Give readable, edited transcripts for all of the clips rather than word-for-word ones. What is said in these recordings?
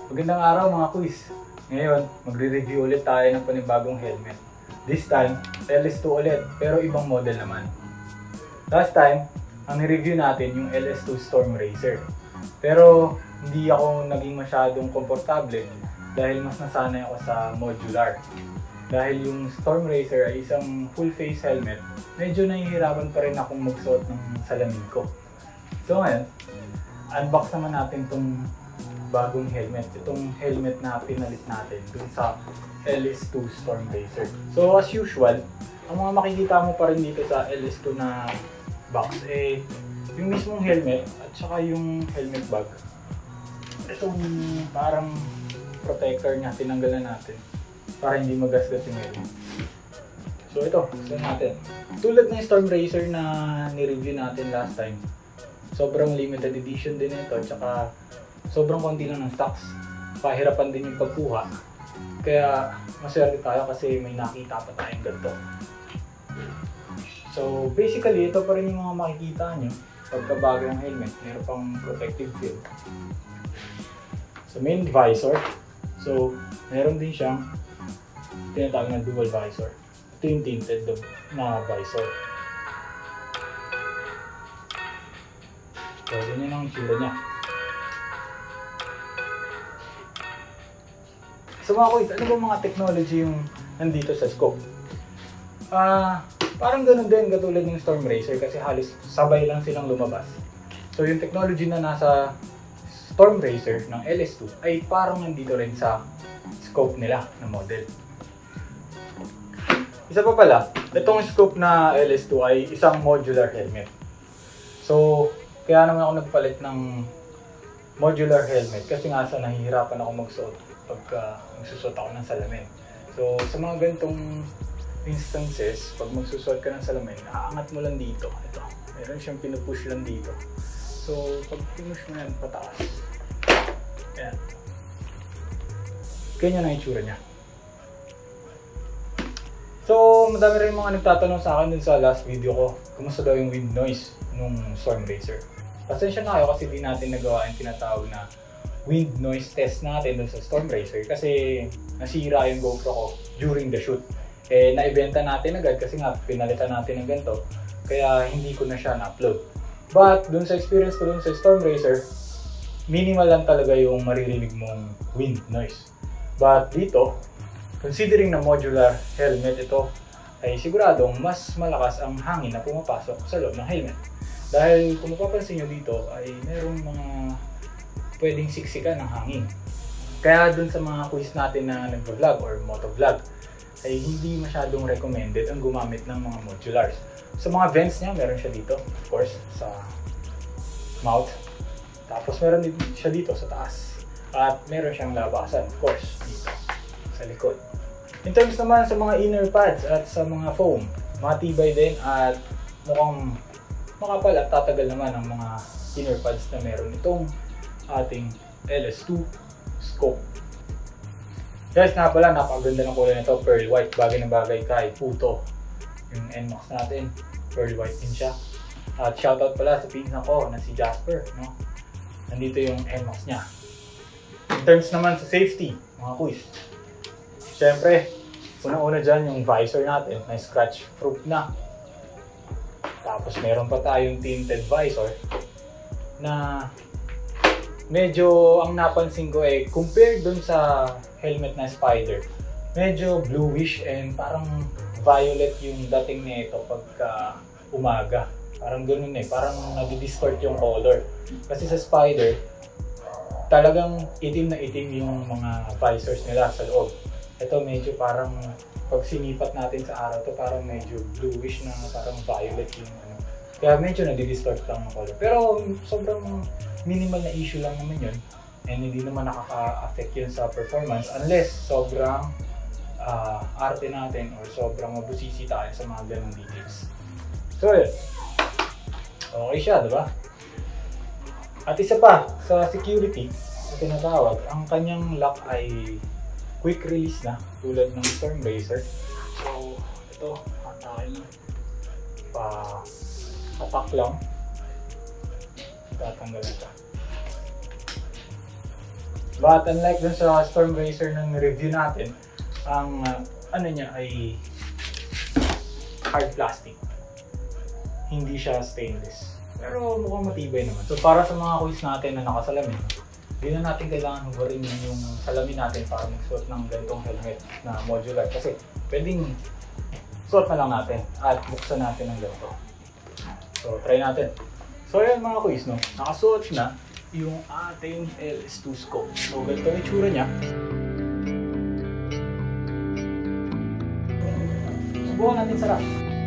Magandang araw mga quiz! Ngayon, magre-review ulit tayo ng panibagong helmet. This time, LS2 ulit, pero ibang model naman. Last time, ang ni-review natin yung LS2 Storm Racer. Pero hindi ako naging masyadong komportable dahil mas nasanay ako sa modular. Dahil yung Storm Racer ay isang full face helmet, medyo nahihirapan pa rin akong magsuot ng salamin ko. So ngayon, unbox naman natin itong bagong helmet. Itong helmet na pinalit natin dun sa LS2 Storm Racer. So as usual, ang mga makikita mo pa rin dito sa LS2 na box yung mismong helmet at saka yung helmet bag. Itong parang protector niya, tinanggalan natin para hindi magasgas yung helmet. So ito, gusto natin. Tulad ng Storm Racer na ni-review natin last time, sobrang limited edition din ito, tsaka sobrang konti lang ng stocks. Pahirapan din yung pagkuha. Kaya maswerte tayo kasi may nakita pa tayong ganito. So basically, ito pa rin yung mga makikita nyo pagkabago ng helmet. Meron pang protective film. So main visor. So meron din siyang tinatawag na dual visor. Ito yung tinted na visor. So ganyan ang tsura niya. So mga kuys, ano ba mga technology yung nandito sa scope? Parang ganun din katulad ng Storm Racer kasi halos sabay lang silang lumabas. So yung technology na nasa Storm Racer ng LS2 ay parang nandito rin sa scope nila na model. Isa pa pala, itong scope na LS2 ay isang modular helmet. So kaya naman ako nagpalit ng modular helmet kasi nga sa nahihirapan ako magsuot pagka magsusot ako ng salamin. So sa mga ganitong instances, pag magsusot ka ng salamin, aangat mo lang dito. Ito, meron siyang pinupush lang dito. So pag pinush mo yan pataas, ayan, ganyan ang itsura niya. So madami rin mga nagtatanong sa akin dun sa last video ko, kumusta daw yung wind noise nung Storm Racer. Pasensya na kayo kasi di natin nagawa yung tinatawag na wind noise test natin dun sa Storm Racer kasi nasira yung GoPro ko during the shoot. Naibenta natin agad kasi nga pinalitan natin ng ganito kaya hindi ko na siya na-upload. But dun sa experience ko dun sa Storm Racer, minimal lang talaga yung maririnig mong wind noise. But dito, considering na modular helmet ito, ay siguradong mas malakas ang hangin na pumapasok sa loob ng helmet. Dahil kung mapapansin nyo dito ay merong mga pwedeng siksikan ng hangin. Kaya dun sa mga quiz natin na nag-vlog or motovlog ay hindi masyadong recommended ang gumamit ng mga modulars. Sa mga vents niya, meron siya dito, of course, sa mouth. Tapos meron din siya dito sa taas. At meron siyang labasan, of course, dito sa likod. In terms naman sa mga inner pads at sa mga foam, matibay din at mukhang makapal at tatagal naman ang mga inner pads na meron itong ating LS2 scope. Guys, nga pala, napakaganda ng kulay nito, pearl white, bagay na bagay kay Puto. Yung NMAX natin, pearl white din siya. At shoutout pala sa pinsan ko na si Jasper, no? Nandito yung NMAX niya. In terms naman sa safety, mga quiz, syempre, unang-una dyan yung visor natin na scratch proof na. Tapos meron pa tayong tinted visor na medyo ang napansin ko compared dun sa helmet na Spider, medyo bluish and parang violet yung dating nito pagka umaga. Parang ganun parang nag-distort yung color. Kasi sa Spider, talagang itim na itim yung mga visors nila sa loob. Ito medyo parang pag sinipat natin sa araw to parang medyo bluish na parang violet yung ano. Kaya medyo nag-distort lang ang color. Pero sobrang minimal na issue lang naman yun. And hindi naman nakaka-affect yun sa performance unless sobrang arte natin or sobrang mabusisi tayo sa mga ganong details. So yun. Okay siya, diba? At isa pa, sa security, na tinatawag, ang kanyang lock ay quick release na tulad ng Storm Racer. So ito, hatakin lang. Patak lang. Tatanggalan siya. But unlike dun sa Storm Racer ng review natin, ang ano niya ay hard plastic. Hindi siya stainless. Pero mukhang matibay naman. So para sa mga quiz natin na nakasalamin, hindi na natin kailangan hubarin yung salamin natin para magsuot ng ganitong helmet na modular. Kasi pwedeng suot na lang natin at buksan natin ng ganito. So try natin. So ayan mga quiz, no? Nakasuot na yung ating LS2 scope. So ganito yung itsura niya. Subukan natin sarap.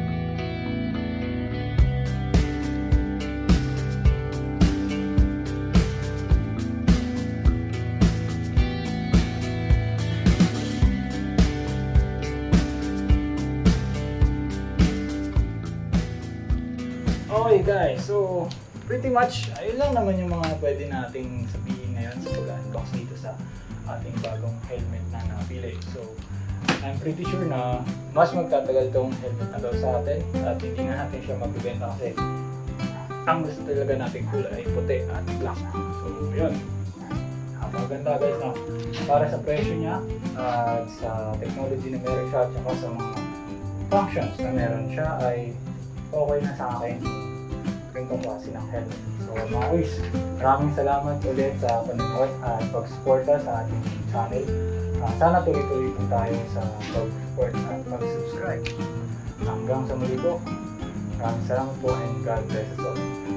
Okay guys, so pretty much ayun lang naman yung mga pwede nating sabihin ngayon sa pag-unbox dito sa ating bagong helmet na napili. So I'm pretty sure na mas magtatagal tong helmet na daw sa atin at hindi na natin siya magbibenta kasi ang gusto talaga natin kulay ay puti at black. So yun, napakaganda guys, no? Para sa presyo niya at sa technology na meron siya at saka sa mga functions na meron siya ay okay na sa akin ganitong klase ng helmet. So mga quiz, maraming salamat ulit sa panonood at pag-suporta sa ating channel. Sana tuloy-tuloy po tayo sa pag-support at mag-subscribe. Hanggang sa muli po, maraming salamat po and God bless us all.